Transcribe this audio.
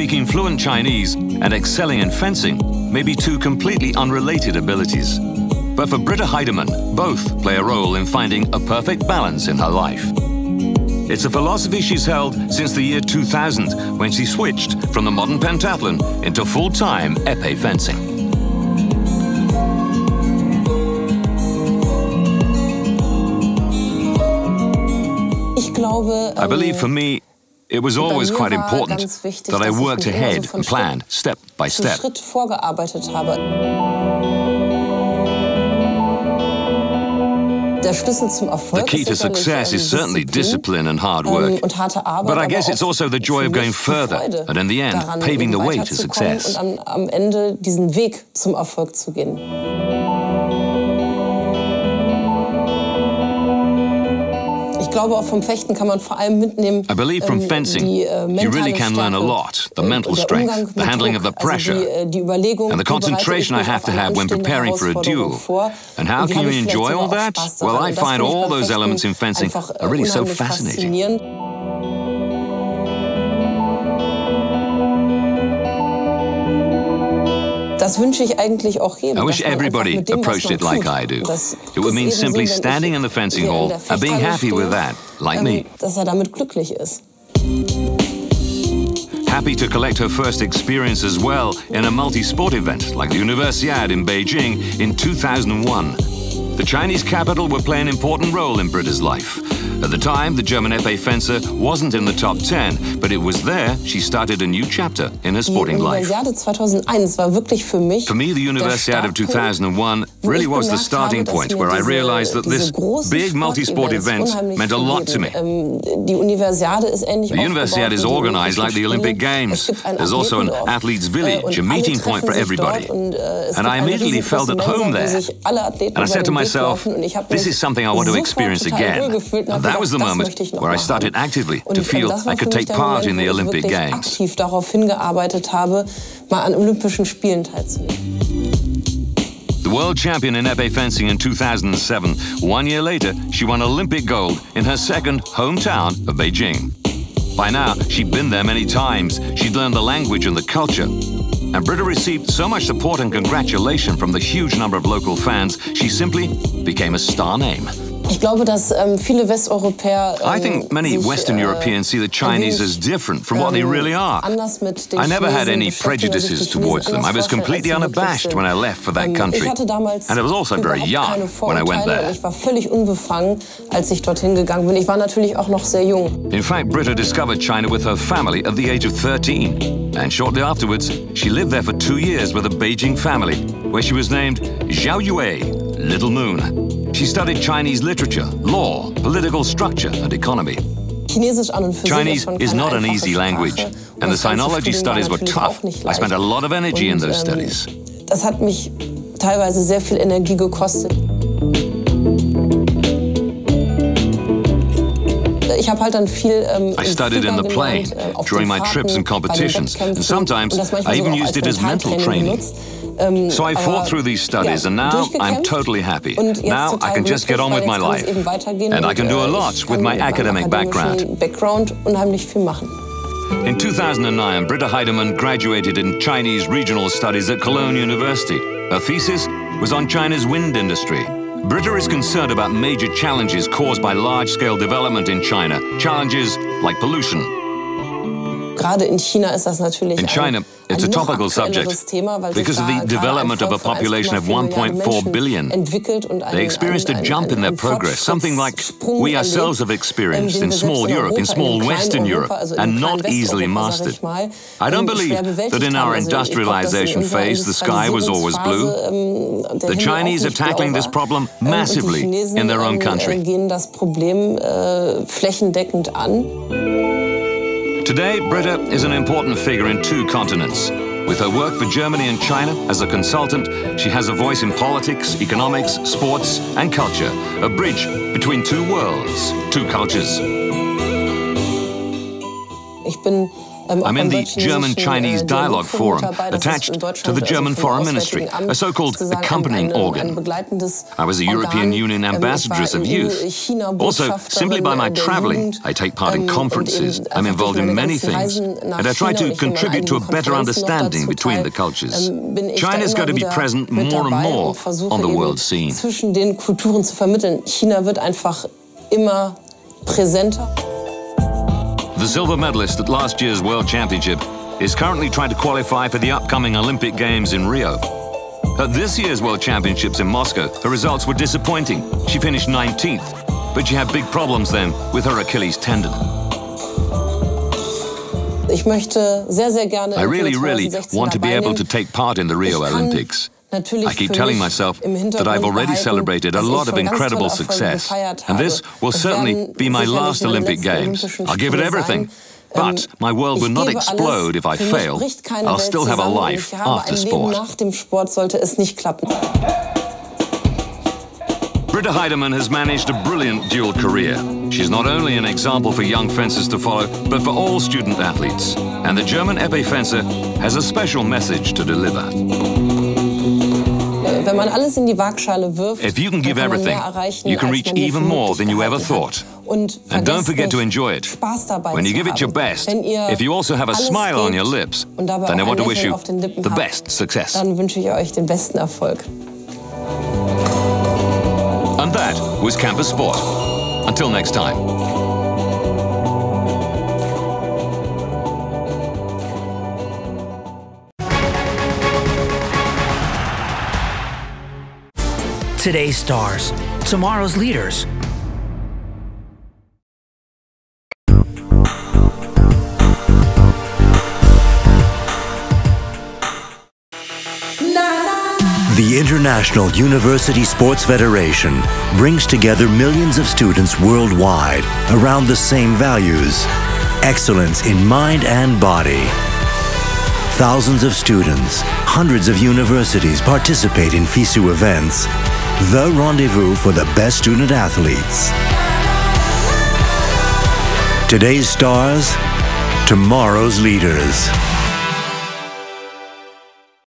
Speaking fluent Chinese and excelling in fencing may be two completely unrelated abilities. But for Britta Heidemann, both play a role in finding a perfect balance in her life. It's a philosophy she's held since the year 2000, when she switched from the modern pentathlon into full-time épée fencing. I believe for me, it was always quite important that I worked ahead and planned step by step. The key to success is certainly discipline and hard work, but I guess it's also the joy of going further and in the end paving the way to success. I believe from fencing, you really can learn a lot. The mental strength, the handling of the pressure, and the concentration I have to have when preparing for a duel. And how can you enjoy all that? Well, I find all those elements in fencing are really so fascinating. I wish everybody approached it like I do. It would mean simply standing in the fencing hall and being happy with that, like me. Happy to collect her first experience as well in a multi-sport event like the Universiade in Beijing in 2001. The Chinese capital would play an important role in Britta's life. At the time, the German épée fencer wasn't in the top 10, but it was there she started a new chapter in her sporting life. For me, the Universiade of 2001 really was the starting point where I realized that this big multi-sport event meant a lot to me. The Universiade is organized like the Olympic Games. There's also an athlete's village, a meeting point for everybody. And I immediately felt at home there. And I said to myself, this is something I want to experience again. And that was the moment where I started actively to feel I could take part in the Olympic Games. The world champion in épée fencing in 2007, 1 year later, she won Olympic gold in her second hometown of Beijing. By now, she'd been there many times. She'd learned the language and the culture. And Britta received so much support and congratulation from the huge number of local fans, she simply became a star name. I think many Western Europeans see the Chinese as different from what they really are. I never had any prejudices towards them. I was completely unabashed when I left for that country. And I was also very young when I went there. In fact, Britta discovered China with her family at the age of 13. And shortly afterwards, she lived there for 2 years with a Beijing family, where she was named Zhao Yue, Little Moon. She studied Chinese literature, law, political structure, and economy. Chinese is not an easy language, and the sinology studies were tough. I spent a lot of energy in those studies. I studied in the plane, during my trips and competitions, and sometimes I even used it as mental training. So I fought through these studies, and now I'm totally happy. Now I can just get on with my life. And I can do a lot with my academic background. In 2009, Britta Heidemann graduated in Chinese Regional Studies at Cologne University. Her thesis was on China's wind industry. Britta is concerned about major challenges caused by large-scale development in China, challenges like pollution. In China, it's a topical subject because of the development of a population of 1.4 billion. They experienced a jump in their progress, something like we ourselves have experienced in small Europe, in small Western Europe, and not easily mastered. I don't believe that in our industrialization phase the sky was always blue. The Chinese are tackling this problem massively in their own country. Today, Britta is an important figure in 2 continents. With her work for Germany and China as a consultant, she has a voice in politics, economics, sports, and culture. A bridge between 2 worlds, 2 cultures. I'm in the German-Chinese Dialogue Forum attached to the German Foreign Ministry, a so-called accompanying organ. I was a European Union ambassadress of youth. Also, simply by my traveling, I take part in conferences, I'm involved in many things, and I try to contribute to a better understanding between the cultures. China's going to be present more and more on the world scene. Zwischen den Kulturen zu vermitteln. China wird einfach immer präsenter. The silver medalist at last year's World Championship is currently trying to qualify for the upcoming Olympic Games in Rio. At this year's World Championships in Moscow, her results were disappointing. She finished 19th, but she had big problems then with her Achilles tendon. I really want to be able to take part in the Rio Olympics. I keep telling myself that I've already celebrated a lot of incredible success, and this will certainly be my last Olympic Games. I'll give it everything, but my world will not explode if I fail. I'll still have a life after sport. Britta Heidemann has managed a brilliant dual career. She's not only an example for young fencers to follow, but for all student athletes. And the German épée fencer has a special message to deliver. If you can give everything, you can reach even more than you ever thought. And don't forget to enjoy it. When you give it your best, if you also have a smile on your lips, then I want to wish you the best success. Dann wünsche ich euch den besten Erfolg. And that was Campus Sport. Until next time. Today's stars, tomorrow's leaders. The International University Sports Federation brings together millions of students worldwide around the same values: excellence in mind and body. Thousands of students, hundreds of universities participate in FISU events, the rendezvous for the best student athletes. Today's stars, tomorrow's leaders.